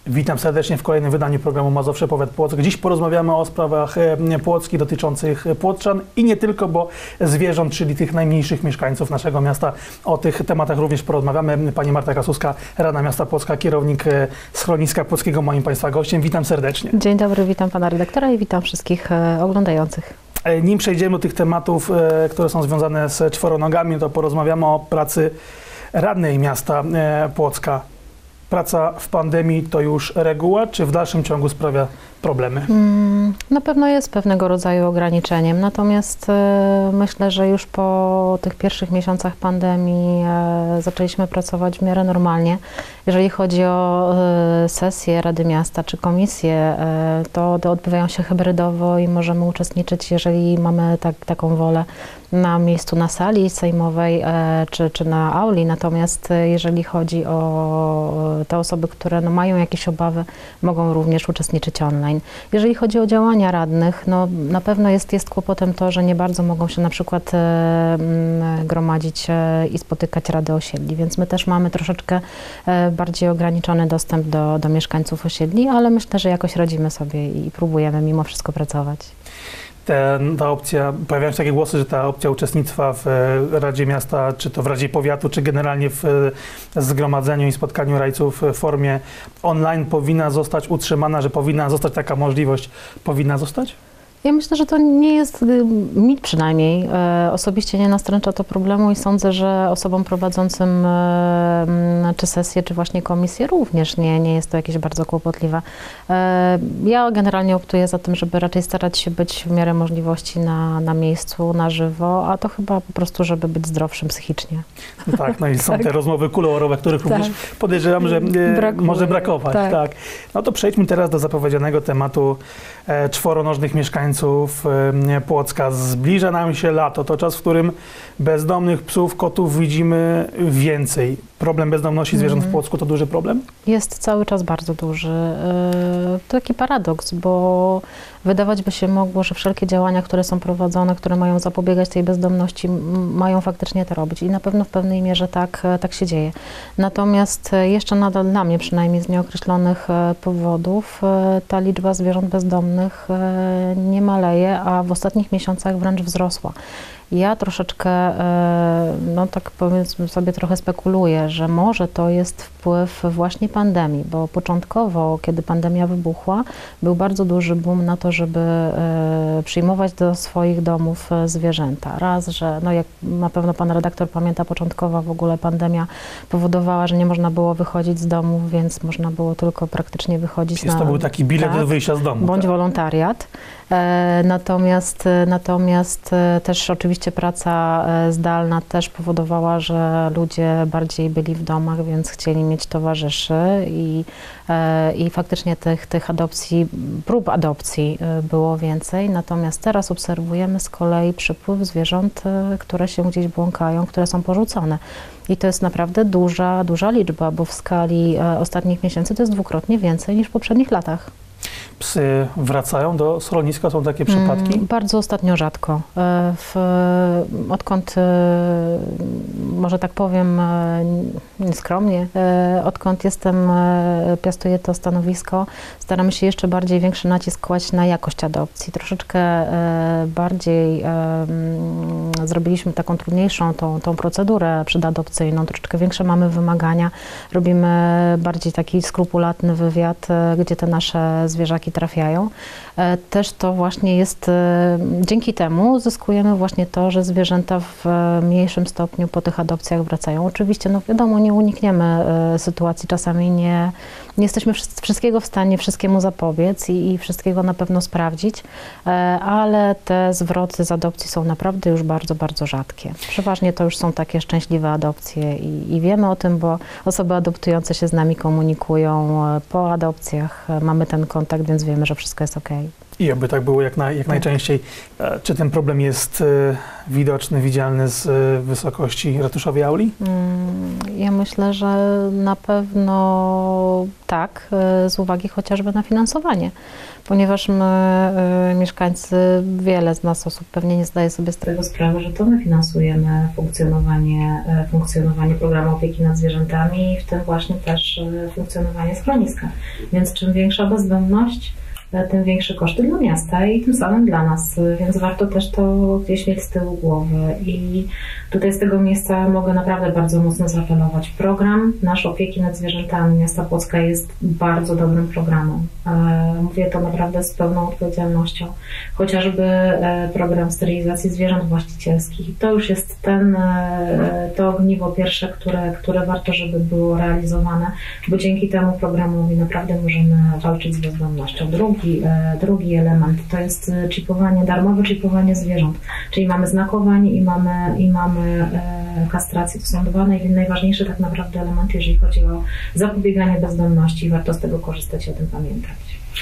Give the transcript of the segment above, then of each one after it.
Witam serdecznie w kolejnym wydaniu programu Mazowsze Powiat Płock. Dziś porozmawiamy o sprawach płockich dotyczących płockczan i nie tylko, bo zwierząt, czyli tych najmniejszych mieszkańców naszego miasta. O tych tematach również porozmawiamy. Pani Marta Kasuska, Rada Miasta Płocka, kierownik Schroniska Płockiego, moim Państwa gościem. Witam serdecznie. Dzień dobry, witam Pana redaktora i witam wszystkich oglądających. Nim przejdziemy do tych tematów, które są związane z czworonogami, to porozmawiamy o pracy radnej miasta Płocka. Praca w pandemii to już reguła, czy w dalszym ciągu sprawia problemy? Na pewno jest pewnego rodzaju ograniczeniem, natomiast myślę, że już po tych pierwszych miesiącach pandemii zaczęliśmy pracować w miarę normalnie. Jeżeli chodzi o sesje Rady Miasta czy komisje, to odbywają się hybrydowo i możemy uczestniczyć, jeżeli mamy taką wolę, na miejscu na sali sejmowej czy na auli. Natomiast jeżeli chodzi o te osoby, które mają jakieś obawy, mogą również uczestniczyć online. Jeżeli chodzi o działania radnych, no na pewno jest kłopotem to, że nie bardzo mogą się na przykład gromadzić i spotykać rady osiedli, więc my też mamy troszeczkę bardziej ograniczony dostęp do mieszkańców osiedli, ale myślę, że jakoś radzimy sobie i próbujemy mimo wszystko pracować. Ta opcja, pojawiają się takie głosy, że ta opcja uczestnictwa w Radzie Miasta, czy to w Radzie Powiatu, czy generalnie w zgromadzeniu i spotkaniu radców w formie online powinna zostać utrzymana, że powinna zostać taka możliwość. Powinna zostać? Ja myślę, że to nie jest, mi przynajmniej osobiście nie nastręcza to problemu i sądzę, że osobom prowadzącym czy sesję, czy właśnie komisję również nie jest to jakieś bardzo kłopotliwe. Ja generalnie optuję za tym, żeby raczej starać się być w miarę możliwości na miejscu, na żywo, a to chyba po prostu, żeby być zdrowszym psychicznie. No tak, no i są te rozmowy kuluarowe, których również podejrzewam, że może brakować. Tak. No to przejdźmy teraz do zapowiedzianego tematu czworonożnych mieszkańców Płocka. Zbliża nam się lato, to czas, w którym bezdomnych psów, kotów widzimy więcej. Problem bezdomności zwierząt w Płocku to duży problem? Jest cały czas bardzo duży. To taki paradoks, bo wydawać by się mogło, że wszelkie działania, które są prowadzone, które mają zapobiegać tej bezdomności, mają faktycznie to robić i na pewno w pewnej mierze tak się dzieje. Natomiast jeszcze nadal dla mnie, przynajmniej z nieokreślonych powodów, ta liczba zwierząt bezdomnych nie maleje, a w ostatnich miesiącach wręcz wzrosła. Ja troszeczkę, no tak powiedzmy sobie, trochę spekuluję, że może to jest wpływ właśnie pandemii, bo początkowo, kiedy pandemia wybuchła, był bardzo duży boom na to, żeby przyjmować do swoich domów zwierzęta. Raz, że no jak na pewno pan redaktor pamięta, początkowa w ogóle pandemia powodowała, że nie można było wychodzić z domu, więc można było tylko praktycznie wychodzić to był taki bilet do wyjścia z domu. Bądź wolontariat. Natomiast też oczywiście praca zdalna też powodowała, że ludzie bardziej byli w domach, więc chcieli mieć towarzyszy i faktycznie tych adopcji, prób adopcji było więcej. Natomiast teraz obserwujemy z kolei przypływ zwierząt, które się gdzieś błąkają, które są porzucone. I to jest naprawdę duża liczba, bo w skali ostatnich miesięcy to jest dwukrotnie więcej niż w poprzednich latach. Psy wracają do schroniska? Są takie przypadki? Bardzo ostatnio rzadko. Odkąd, może tak powiem nieskromnie, odkąd piastuję to stanowisko, staramy się jeszcze większy nacisk kłaść na jakość adopcji. Troszeczkę bardziej zrobiliśmy taką trudniejszą tą procedurę przedadopcyjną, troszeczkę większe mamy wymagania, robimy bardziej taki skrupulatny wywiad, gdzie te nasze zwierzaki trafiają. Też to właśnie jest, dzięki temu uzyskujemy właśnie to, że zwierzęta w mniejszym stopniu po tych adopcjach wracają. Oczywiście, no wiadomo, nie unikniemy sytuacji, czasami nie jesteśmy wszystkiego w stanie, wszystkiemu zapobiec i wszystkiego na pewno sprawdzić, ale te zwroty z adopcji są naprawdę już bardzo rzadkie. Przeważnie to już są takie szczęśliwe adopcje i wiemy o tym, bo osoby adoptujące się z nami komunikują po adopcjach, mamy ten kontakt, więc wiemy, że wszystko jest okej. I oby tak było jak najczęściej. Czy ten problem jest widoczny, widzialny z wysokości ratuszowej auli? Ja myślę, że na pewno tak, z uwagi chociażby na finansowanie, ponieważ my, mieszkańcy, wiele z nas osób pewnie nie zdaje sobie z tego sprawy, że to my finansujemy funkcjonowanie programu opieki nad zwierzętami i w tym właśnie też funkcjonowanie schroniska. Więc czym większa bezdomność, tym większe koszty dla miasta i tym samym dla nas, więc warto też to gdzieś mieć z tyłu głowy. I tutaj z tego miejsca mogę naprawdę bardzo mocno zaapelować. Program nasz opieki nad zwierzętami miasta Płocka jest bardzo dobrym programem. Mówię to naprawdę z pełną odpowiedzialnością. Chociażby program sterylizacji zwierząt właścicielskich. To już jest to ogniwo pierwsze, które warto, żeby było realizowane, bo dzięki temu programowi naprawdę możemy walczyć z bezdomnością. Drugi element to jest czipowanie, darmowe czipowanie zwierząt, czyli mamy znakowanie i mamy kastrację. To są dwa najważniejsze tak naprawdę elementy, jeżeli chodzi o zapobieganie bezdomności. Warto z tego korzystać i o tym pamiętać.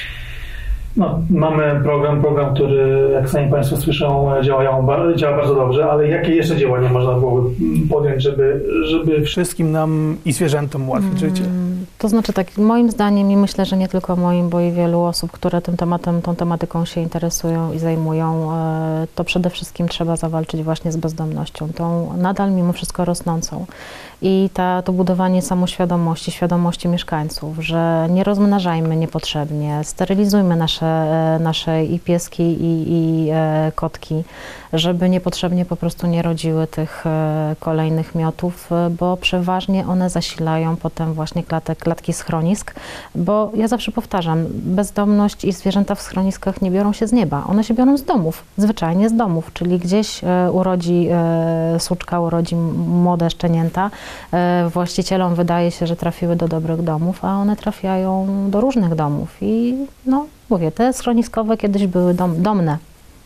No, mamy program, który, jak sami Państwo słyszą, działa bardzo dobrze, ale jakie jeszcze działania można było podjąć, żeby wszystkim nam i zwierzętom ułatwić życie? To znaczy tak, moim zdaniem i myślę, że nie tylko moim, bo i wielu osób, które tą tematyką się interesują i zajmują, to przede wszystkim trzeba zawalczyć właśnie z bezdomnością, tą nadal mimo wszystko rosnącą. I to budowanie samoświadomości, świadomości mieszkańców, że nie rozmnażajmy niepotrzebnie, sterylizujmy nasze i pieski, i kotki, żeby niepotrzebnie po prostu nie rodziły tych kolejnych miotów, bo przeważnie one zasilają potem właśnie klatki schronisk, bo ja zawsze powtarzam, bezdomność i zwierzęta w schroniskach nie biorą się z nieba, one się biorą z domów, zwyczajnie z domów, czyli gdzieś urodzi suczka, urodzi młode szczenięta, właścicielom wydaje się, że trafiły do dobrych domów, a one trafiają do różnych domów i no mówię, te schroniskowe kiedyś były domne.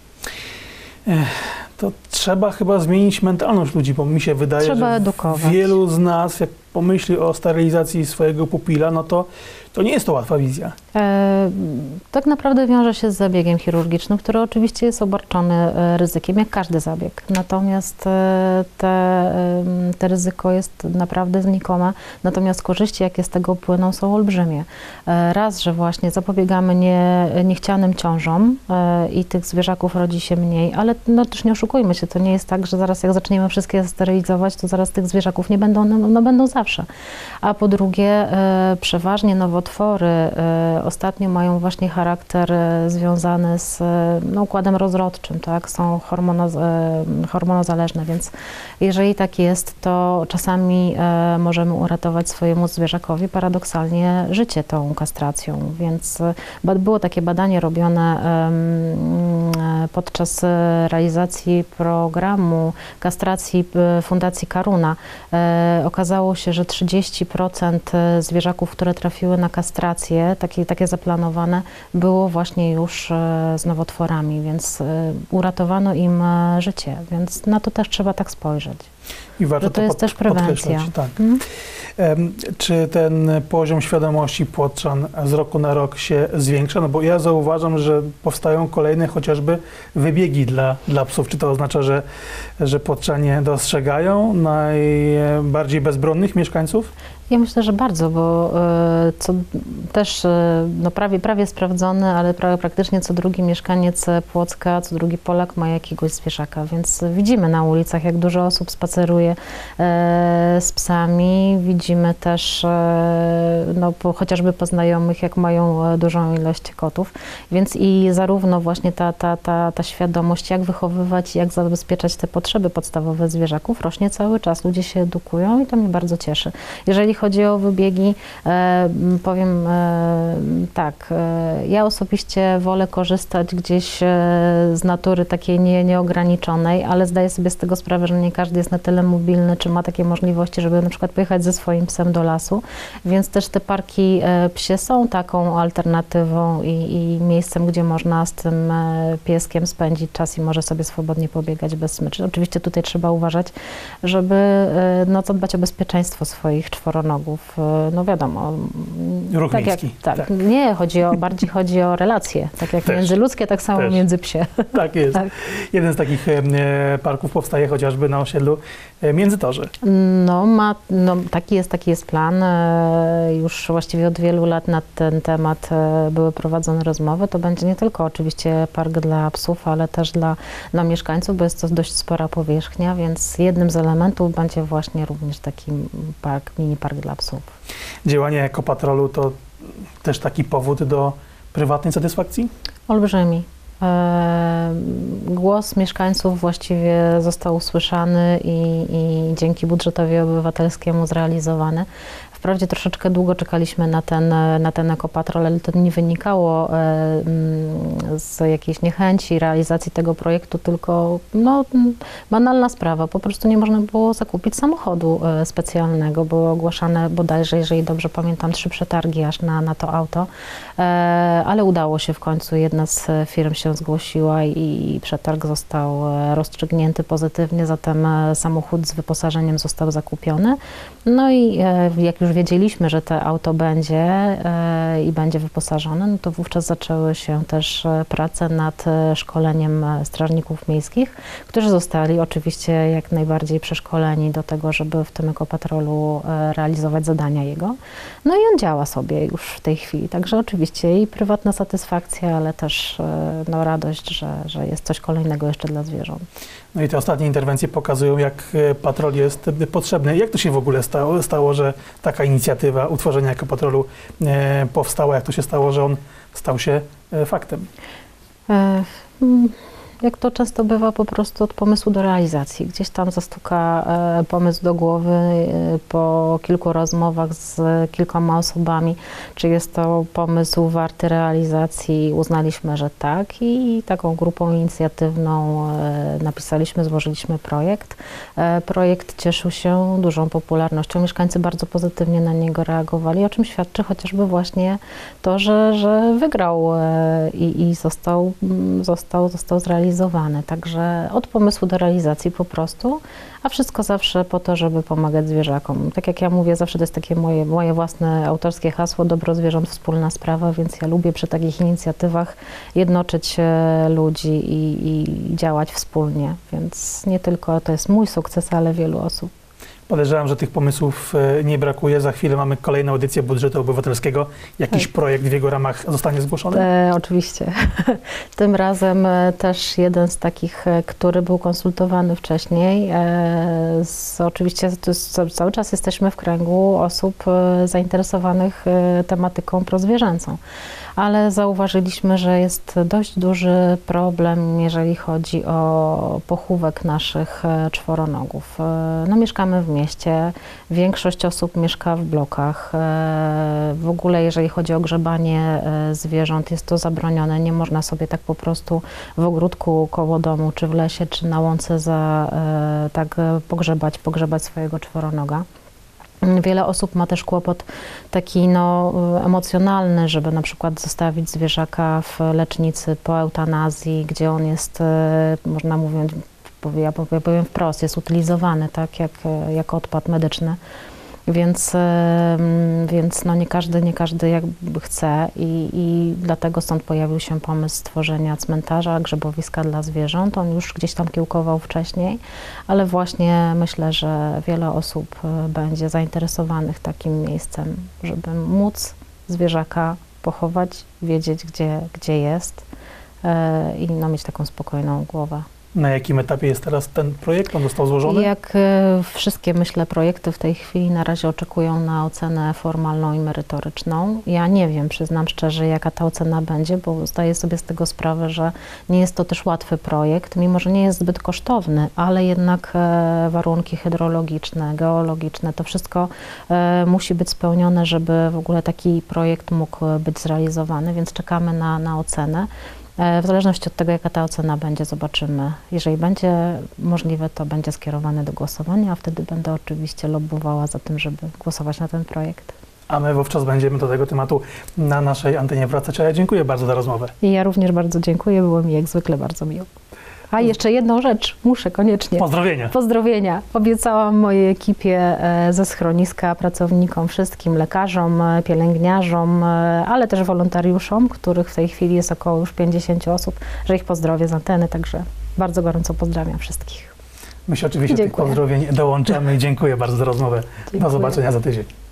To trzeba chyba zmienić mentalność ludzi, bo mi się wydaje, trzeba że edukować. Wielu z nas, jak pomyśli o sterylizacji swojego pupila, no to nie jest to łatwa wizja. Tak naprawdę wiąże się z zabiegiem chirurgicznym, który oczywiście jest obarczony ryzykiem, jak każdy zabieg. Natomiast te ryzyko jest naprawdę znikome, natomiast korzyści, jakie z tego płyną, są olbrzymie. Raz, że właśnie zapobiegamy niechcianym ciążom i tych zwierzaków rodzi się mniej, ale no też nie oszukujmy się, to nie jest tak, że zaraz jak zaczniemy wszystkie sterylizować, to zaraz tych zwierzaków nie będą, no będą zawsze. A po drugie, przeważnie nowotwory ostatnio mają właśnie charakter związany z układem rozrodczym, tak? Są hormonozależne, więc jeżeli tak jest, to czasami możemy uratować swojemu zwierzakowi paradoksalnie życie tą kastracją, więc było takie badanie robione podczas realizacji programu kastracji Fundacji Karuna. Okazało się, że 30% zwierzaków, które trafiły na kastrację, takie zaplanowane, było właśnie już z nowotworami, więc uratowano im życie, więc na to też trzeba tak spojrzeć. I warto to jest też prewencja. Tak. Czy ten poziom świadomości płotrzan z roku na rok się zwiększa? No bo ja zauważam, że powstają kolejne chociażby wybiegi dla psów. Czy to oznacza, że płotrzanie dostrzegają najbardziej bezbronnych mieszkańców? Ja myślę, że bardzo, bo co też no prawie sprawdzone, ale praktycznie co drugi mieszkaniec Płocka, co drugi Polak ma jakiegoś zwierzaka, więc widzimy na ulicach, jak dużo osób spaceruje z psami. Widzimy też chociażby po znajomych, jak mają dużą ilość kotów, więc i zarówno właśnie ta świadomość, jak wychowywać, jak zabezpieczać te potrzeby podstawowe zwierzaków, rośnie cały czas. Ludzie się edukują i to mnie bardzo cieszy. Jeżeli chodzi o wybiegi, powiem tak, ja osobiście wolę korzystać gdzieś z natury takiej nieograniczonej, ale zdaję sobie z tego sprawę, że nie każdy jest na tyle mobilny, czy ma takie możliwości, żeby na przykład pojechać ze swoim swoim psem do lasu, więc też te parki psie są taką alternatywą i miejscem, gdzie można z tym pieskiem spędzić czas i może sobie swobodnie pobiegać bez smyczy. Oczywiście tutaj trzeba uważać, żeby no, zadbać o bezpieczeństwo swoich czworonogów. No wiadomo. Ruch tak miejski. Tak. Nie, bardziej chodzi o relacje. Tak jak międzyludzkie, tak samo między psie. Tak jest. Tak. Jeden z takich parków powstaje chociażby na osiedlu Międzytorze. Taki jest plan. Już właściwie od wielu lat na ten temat były prowadzone rozmowy. To będzie nie tylko oczywiście park dla psów, ale też dla mieszkańców, bo jest to dość spora powierzchnia, więc jednym z elementów będzie właśnie również taki mini park dla psów. Działanie Ekopatrolu to też taki powód do prywatnej satysfakcji? Olbrzymi. Głos mieszkańców właściwie został usłyszany i dzięki budżetowi obywatelskiemu zrealizowany. Wprawdzie troszeczkę długo czekaliśmy na ten Ekopatrol, ale to nie wynikało z jakiejś niechęci realizacji tego projektu, tylko no, banalna sprawa. Po prostu nie można było zakupić samochodu specjalnego. Były ogłaszane bodajże, jeżeli dobrze pamiętam, 3 przetargi aż na to auto, ale udało się w końcu. Jedna z firm się zgłosiła i przetarg został rozstrzygnięty pozytywnie, zatem samochód z wyposażeniem został zakupiony. No i jak już wiedzieliśmy, że to auto będzie i będzie wyposażone, no to wówczas zaczęły się też prace nad szkoleniem strażników miejskich, którzy zostali oczywiście jak najbardziej przeszkoleni do tego, żeby w tym Ekopatrolu realizować zadania jego. No i on działa sobie już w tej chwili, także oczywiście i prywatna satysfakcja, ale też no, radość, że jest coś kolejnego jeszcze dla zwierząt. No i te ostatnie interwencje pokazują, jak patrol jest potrzebny. Jak to się w ogóle stało, że taka inicjatywa utworzenia Ekopatrolu powstała? Jak to się stało, że on stał się faktem? Jak to często bywa, po prostu od pomysłu do realizacji. Gdzieś tam zastuka pomysł do głowy po kilku rozmowach z kilkoma osobami, czy jest to pomysł warty realizacji. Uznaliśmy, że tak i taką grupą inicjatywną napisaliśmy, złożyliśmy projekt. Projekt cieszył się dużą popularnością. Mieszkańcy bardzo pozytywnie na niego reagowali, o czym świadczy chociażby właśnie to, że wygrał i został zrealizowany. Także od pomysłu do realizacji po prostu, a wszystko zawsze po to, żeby pomagać zwierzakom. Tak jak ja mówię, zawsze to jest takie moje własne autorskie hasło, dobro zwierząt, wspólna sprawa, więc ja lubię przy takich inicjatywach jednoczyć ludzi i działać wspólnie, więc nie tylko to jest mój sukces, ale wielu osób. Podejrzewam, że tych pomysłów nie brakuje. Za chwilę mamy kolejną edycję budżetu obywatelskiego. Jakiś projekt w jego ramach zostanie zgłoszony? Oczywiście. Tym razem też jeden z takich, który był konsultowany wcześniej. Oczywiście cały czas jesteśmy w kręgu osób zainteresowanych tematyką prozwierzęcą, ale zauważyliśmy, że jest dość duży problem, jeżeli chodzi o pochówek naszych czworonogów. No, mieszkamy w mieście, większość osób mieszka w blokach. W ogóle jeżeli chodzi o grzebanie zwierząt, jest to zabronione. Nie można sobie tak po prostu w ogródku koło domu, czy w lesie, czy na łące tak pogrzebać swojego czworonoga. Wiele osób ma też kłopot taki emocjonalny, żeby na przykład zostawić zwierzaka w lecznicy po eutanazji, gdzie on jest, można mówiąc, ja powiem wprost, jest utylizowany tak, jak odpad medyczny. Więc no nie każdy jakby chce i dlatego stąd pojawił się pomysł stworzenia cmentarza, grzebowiska dla zwierząt. On już gdzieś tam kiełkował wcześniej, ale właśnie myślę, że wiele osób będzie zainteresowanych takim miejscem, żeby móc zwierzaka pochować, wiedzieć gdzie jest i mieć taką spokojną głowę. Na jakim etapie jest teraz ten projekt? On został złożony? Jak wszystkie, myślę, projekty w tej chwili na razie oczekują na ocenę formalną i merytoryczną. Ja nie wiem, przyznam szczerze, jaka ta ocena będzie, bo zdaję sobie z tego sprawę, że nie jest to też łatwy projekt, mimo że nie jest zbyt kosztowny, ale jednak warunki hydrologiczne, geologiczne, to wszystko musi być spełnione, żeby w ogóle taki projekt mógł być zrealizowany, więc czekamy na ocenę. W zależności od tego, jaka ta ocena będzie, zobaczymy. Jeżeli będzie możliwe, to będzie skierowane do głosowania, a wtedy będę oczywiście lobbowała za tym, żeby głosować na ten projekt. A my wówczas będziemy do tego tematu na naszej antenie wracać. A ja dziękuję bardzo za rozmowę. I ja również bardzo dziękuję, było mi jak zwykle bardzo miło. A jeszcze jedną rzecz, muszę koniecznie. Pozdrowienia. Pozdrowienia. Obiecałam mojej ekipie ze schroniska, pracownikom, wszystkim lekarzom, pielęgniarzom, ale też wolontariuszom, których w tej chwili jest około już 50 osób, że ich pozdrowię z anteny, także bardzo gorąco pozdrawiam wszystkich. My się oczywiście tych pozdrowień dołączamy i dziękuję bardzo za rozmowę. Dziękuję. Do zobaczenia za tydzień.